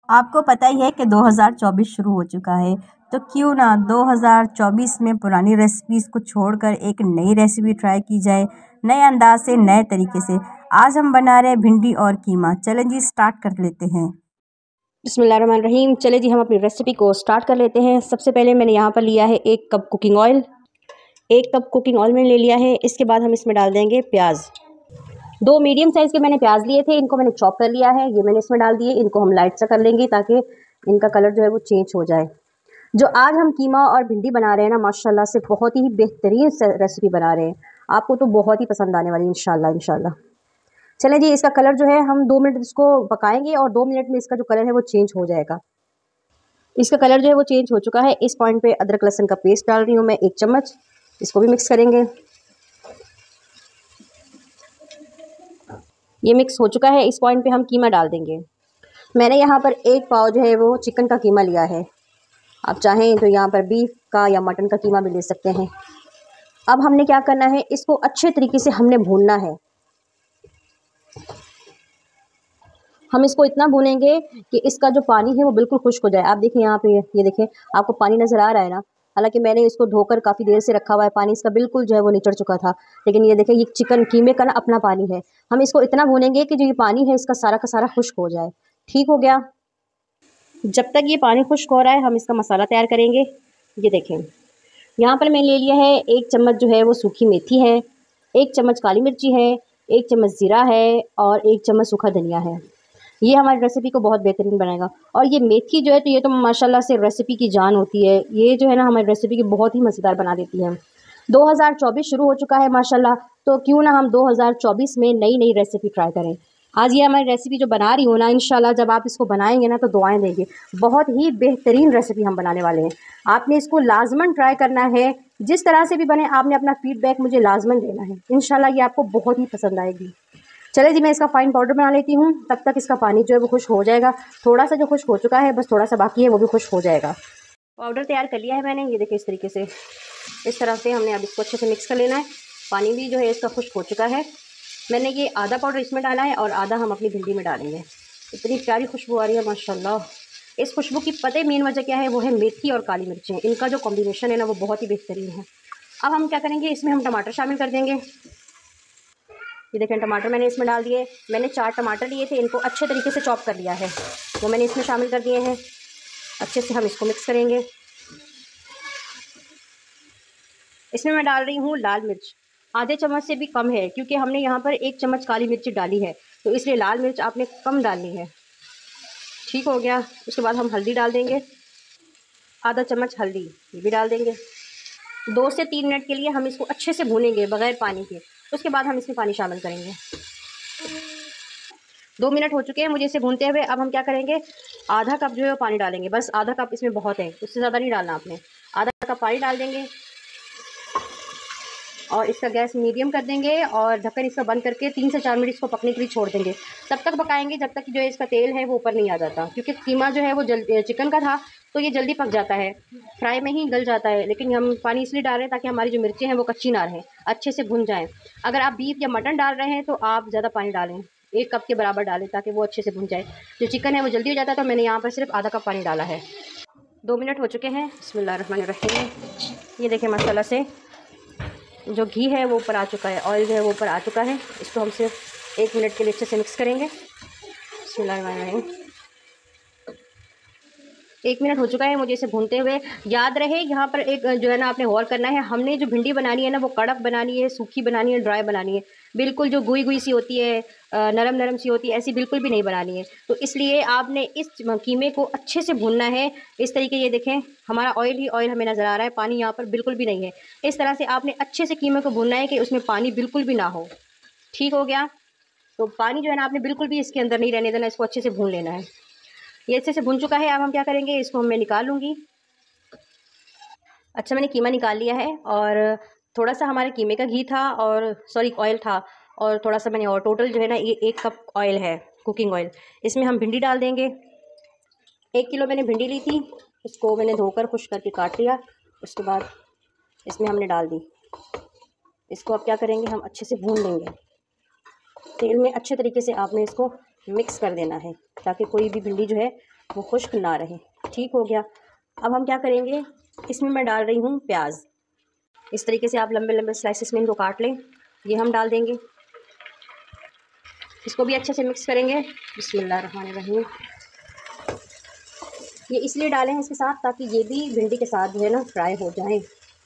आपको पता ही है कि 2024 शुरू हो चुका है, तो क्यों ना 2024 में पुरानी रेसिपीज़ को छोड़कर एक नई रेसिपी ट्राई की जाए, नए अंदाज से, नए तरीके से। आज हम बना रहे हैं भिंडी और कीमा। चलें जी, स्टार्ट कर लेते हैं। बिस्मिल्लाहिर्रहमानिर्रहीम। चले जी, हम अपनी रेसिपी को स्टार्ट कर लेते हैं। सबसे पहले मैंने यहाँ पर लिया है 1 cup cooking oil. 1 cup cooking oil मैंने ले लिया है। इसके बाद हम इसमें डाल देंगे प्याज। 2 मीडियम साइज़ के मैंने प्याज लिए थे, इनको मैंने चॉप कर लिया है। ये मैंने इसमें डाल दिए। इनको हम लाइट सा कर लेंगे ताकि इनका कलर जो है वो चेंज हो जाए। जो आज हम कीमा और भिंडी बना रहे हैं ना, माशाल्लाह से बहुत ही बेहतरीन रेसिपी बना रहे हैं। आपको तो बहुत ही पसंद आने वाली इंशाल्लाह इंशाल्लाह। चलें जी, इसका कलर जो है हम 2 मिनट इसको पकाएंगे और 2 मिनट में इसका जो कलर है वो चेंज हो जाएगा। इसका कलर जो है वो चेंज हो चुका है। इस पॉइंट पे अदरक लहसुन का पेस्ट डाल रही हूँ मैं 1 चम्मच। इसको भी मिक्स करेंगे। ये मिक्स हो चुका है। इस पॉइंट पे हम कीमा डाल देंगे। मैंने यहाँ पर 1 पाव जो है वो चिकन का कीमा लिया है। आप चाहें तो यहाँ पर बीफ का या मटन का कीमा भी ले सकते हैं। अब हमने क्या करना है, इसको अच्छे तरीके से हमने भूनना है। हम इसको इतना भूनेंगे कि इसका जो पानी है वो बिल्कुल खुश्क हो जाए। आप देखिए यहाँ पे, ये देखें, आपको पानी नज़र आ रहा है ना। हालांकि मैंने इसको धोकर काफ़ी देर से रखा हुआ है, पानी इसका बिल्कुल जो है वो निचड़ चुका था। लेकिन ये देखें, ये चिकन कीमे का ना अपना पानी है। हम इसको इतना भूनेंगे कि जो ये पानी है इसका सारा का सारा खुश्क हो जाए। ठीक हो गया। जब तक ये पानी खुश्क हो रहा है हम इसका मसाला तैयार करेंगे। ये देखें, यहाँ पर मैंने ले लिया है 1 चम्मच जो है वो सूखी मेथी है, 1 चम्मच काली मिर्ची है, 1 चम्मच ज़ीरा है और 1 चम्मच सूखा धनिया है। ये हमारी रेसिपी को बहुत बेहतरीन बनाएगा। और ये मेथी जो है तो ये तो माशाल्लाह से रेसिपी की जान होती है। ये जो है ना हमारी रेसिपी की बहुत ही मज़ेदार बना देती है। 2024 शुरू हो चुका है माशाल्लाह, तो क्यों ना हम 2024 में नई नई रेसिपी ट्राई करें। आज ये हमारी रेसिपी जो बना रही हूँ ना, इंशाल्लाह जब आप इसको बनाएंगे ना तो दुआएं देंगे। बहुत ही बेहतरीन रेसिपी हम बनाने वाले हैं। आपने इसको लाजमन ट्राई करना है। जिस तरह से भी बने आपने अपना फीडबैक मुझे लाजमन देना है। इंशाल्लाह ये आपको बहुत ही पसंद आएगी। चले जी, मैं इसका फ़ाइन पाउडर बना लेती हूँ। तब तक इसका पानी जो है वो खुश्क हो जाएगा। थोड़ा सा जो खुश्क हो चुका है, बस थोड़ा सा बाकी है, वो भी खुश्क हो जाएगा। पाउडर तैयार कर लिया है मैंने। ये देखिए, इस तरीके से, इस तरह से हमने अब इसको अच्छे से मिक्स कर लेना है। पानी भी जो है इसका खुश्क हो चुका है। मैंने ये आधा पाउडर इसमें डाला है और आधा हम अपनी भिंडी में डालेंगे। इतनी प्यारी खुशबू आ रही है माशाल्लाह। इस खुशबू की पता मेन वजह क्या है, वो है मेथी और काली मिर्चें। इनका जो कॉम्बिनेशन है ना वो बहुत ही बेहतरीन है। अब हम क्या करेंगे, इसमें हम टमाटर शामिल कर देंगे। ये देखें, टमाटर मैंने इसमें डाल दिए। मैंने 4 टमाटर लिए थे, इनको अच्छे तरीके से चॉप कर लिया है, वो मैंने इसमें शामिल कर दिए हैं। अच्छे से हम इसको मिक्स करेंगे। इसमें मैं डाल रही हूँ लाल मिर्च। आधे चम्मच से भी कम है, क्योंकि हमने यहाँ पर 1 चम्मच काली मिर्च डाली है, तो इसलिए लाल मिर्च आपने कम डालनी है। ठीक हो गया। उसके बाद हम हल्दी डाल देंगे, आधा चम्मच हल्दी ये भी डाल देंगे। 2 से 3 मिनट के लिए हम इसको अच्छे से भूनेंगे बगैर पानी के। उसके बाद हम इसमें पानी शामिल करेंगे। 2 मिनट हो चुके हैं मुझे इसे भूनते हुए। अब हम क्या करेंगे, आधा कप जो है वो पानी डालेंगे। बस आधा कप इसमें बहुत है, उससे ज़्यादा नहीं डालना आपने। आधा कप पानी डाल देंगे और इसका गैस मीडियम कर देंगे और ढक्कन इसका बंद करके 3 से 4 मिनट इसको पकने के लिए छोड़ देंगे। तब तक पकाएंगे जब तक कि जो है इसका तेल है वो ऊपर नहीं आ जाता, क्योंकि कीमा जो है वो जल्दी, चिकन का था तो ये जल्दी पक जाता है, फ्राई में ही गल जाता है। लेकिन हम पानी इसलिए डाल रहे हैं ताकि हमारी जो मिर्चें हैं वो कच्ची ना रहें, अच्छे से भुन जाएँ। अगर आप बीफ या मटन डाल रहे हैं तो आप ज़्यादा पानी डालें, 1 कप के बराबर डालें ताकि वो अच्छे से भुन जाए। जो चिकन है वो जल्दी हो जाता है, तो मैंने यहाँ पर सिर्फ आधा कप पानी डाला है। 2 मिनट हो चुके हैं। बिस्मिल्लाहिर्रहमानिर्रहीम। ये देखें, मसाला से जो घी है वो ऊपर आ चुका है, ऑयल जो है वो ऊपर आ चुका है। इसको हम सिर्फ 1 मिनट के लिए अच्छे से मिक्स करेंगे। बिस्मिल्लाहिर्रहमानिर्रहीम। 1 मिनट हो चुका है मुझे इसे भूनते हुए। याद रहे, यहाँ पर एक जो है ना आपने गौर करना है, हमने जो भिंडी बनानी है ना वो कड़क बनानी है, सूखी बनानी है, ड्राई बनानी है। बिल्कुल जो गुई गुई सी होती है, नरम नरम सी होती है, ऐसी बिल्कुल भी नहीं बनानी है। तो इसलिए आपने इस कीमे को अच्छे से भूनना है। इस तरीके, ये देखें, हमारा ऑयल ही ऑयल हमें नज़र आ रहा है, पानी यहाँ पर बिल्कुल भी नहीं है। इस तरह से आपने अच्छे से कीमे को भूनना है कि उसमें पानी बिल्कुल भी ना हो। ठीक हो गया। तो पानी जो है ना आपने बिल्कुल भी इसके अंदर नहीं रहने देना, इसको अच्छे से भून लेना है। ये अच्छे से भुन चुका है। अब हम क्या करेंगे, इसको मैं निकाल लूँगी। अच्छा, मैंने कीमा निकाल लिया है और थोड़ा सा हमारे कीमे का घी था, और सॉरी ऑयल था, और थोड़ा सा मैंने, और टोटल जो है ना ये 1 कप ऑयल है, कुकिंग ऑयल। इसमें हम भिंडी डाल देंगे। 1 किलो मैंने भिंडी ली थी, इसको मैंने धोकर खुश करके काट लिया। उसके बाद इसमें हमने डाल दी। इसको अब क्या करेंगे, हम अच्छे से भून लेंगे तेल में। अच्छे तरीके से आपने इसको मिक्स कर देना है ताकि कोई भी भिंडी जो है वो खुश्क ना रहे। ठीक हो गया। अब हम क्या करेंगे, इसमें मैं डाल रही हूँ प्याज। इस तरीके से आप लंबे लंबे स्लाइसेस में इनको काट लें। ये हम डाल देंगे, इसको भी अच्छे से मिक्स करेंगे। बिस्मिल्लाहिर्रहमानिर्रहीम। ये इसलिए डालें इसके साथ ताकि ये भी भिंडी के साथ जो है ना फ्राई हो जाए।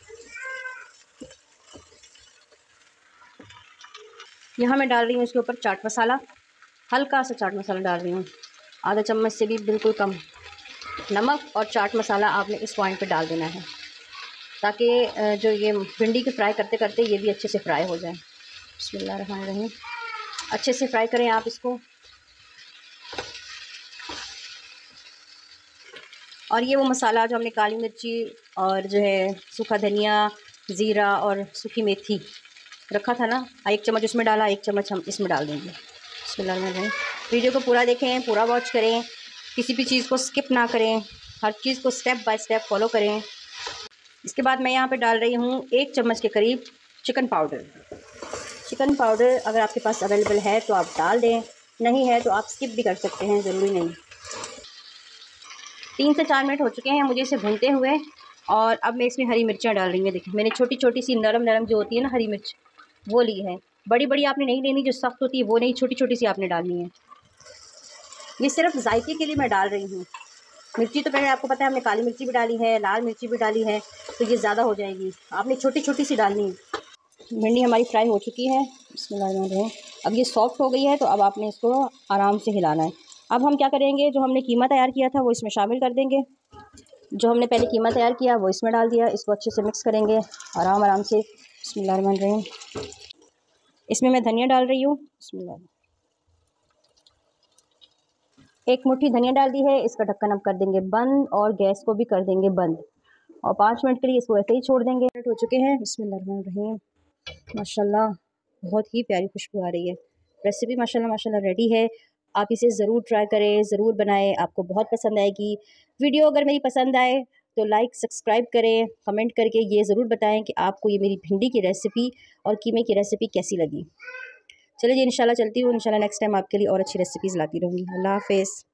यहाँ मैं डाल रही हूँ इसके ऊपर चाट मसाला, हल्का सा चाट मसाला डाल रही हूँ, आधा चम्मच से भी बिल्कुल कम। नमक और चाट मसाला आपने इस पॉइंट पे डाल देना है ताकि जो ये भिंडी के फ्राई करते करते ये भी अच्छे से फ्राई हो जाए। बिस्मिल्लाहिर्रहमानिर्रहीम। अच्छे से फ्राई करें आप इसको। और ये वो मसाला जो हमने काली मिर्ची और जो है सूखा धनिया, ज़ीरा और सूखी मेथी रखा था ना, 1 चम्मच उसमें डाला, 1 चम्मच हम इसमें डाल देंगे। बिस्मिल्लाहिर्रहमानिर्रहीम। वीडियो को पूरा देखें, पूरा वॉच करें, किसी भी चीज़ को स्किप ना करें, हर चीज़ को स्टेप बाय स्टेप फॉलो करें। इसके बाद मैं यहाँ पे डाल रही हूँ 1 चम्मच के करीब चिकन पाउडर। चिकन पाउडर अगर आपके पास अवेलेबल है तो आप डाल दें, नहीं है तो आप स्किप भी कर सकते हैं, ज़रूरी नहीं। 3 से 4 मिनट हो चुके हैं मुझे इसे भूनते हुए, और अब मैं इसमें हरी मिर्चियाँ डाल रही हूँ। देखिए मैंने छोटी छोटी सी नरम नरम जो होती है ना हरी मिर्च, वो ली है। बड़ी बड़ी आपने नहीं लेनी, जो सख्त होती है वो नहीं, छोटी छोटी सी आपने डालनी है। ये सिर्फ जायके के लिए मैं डाल रही हूँ। मिर्ची तो पहले आपको पता है हमने काली मिर्ची भी डाली है, लाल मिर्ची भी डाली है, तो ये ज़्यादा हो जाएगी, आपने छोटी छोटी सी डालनी है। भिंडी हमारी फ्राई हो चुकी है। बिस्मिल्लाहिर्रहमानिर्रहीम। अब ये सॉफ्ट हो गई है तो अब आपने इसको आराम से हिलाना है। अब हम क्या करेंगे, जो हमने कीमा तैयार किया था वो इसमें शामिल कर देंगे। जो हमने पहले कीमा तैयार किया वो इसमें डाल दिया, इसको अच्छे से मिक्स करेंगे आराम आराम से। बिस्मिल्लाहिर्रहमानिर्रहीम। इसमें मैं धनिया डाल रही हूँ। बिस्मिल्लाह। 1 मुट्ठी धनिया डाल दी है। इसका ढक्कन अब कर देंगे बंद और गैस को भी कर देंगे बंद, और 5 मिनट के लिए इसको ऐसे ही छोड़ देंगे। मिनट हो चुके हैं। बिस्मिल्लाहिर्रहमानिर्रहीम। माशाल्लाह बहुत ही प्यारी खुशबू आ रही है। रेसिपी माशाल्लाह माशाल्लाह रेडी है। आप इसे ज़रूर ट्राई करें, ज़रूर बनाएं, आपको बहुत पसंद आएगी। वीडियो अगर मेरी पसंद आए तो लाइक सब्सक्राइब करें, कमेंट करके ये ज़रूर बताएं कि आपको ये मेरी भिंडी की रेसिपी और कीमे की रेसिपी कैसी लगी। चलिए जी, इंशाल्लाह चलती हूँ। इंशाल्लाह नेक्स्ट टाइम आपके लिए और अच्छी रेसिपीज़ लाती रहूँगी। अल्लाह हाफ़िज़।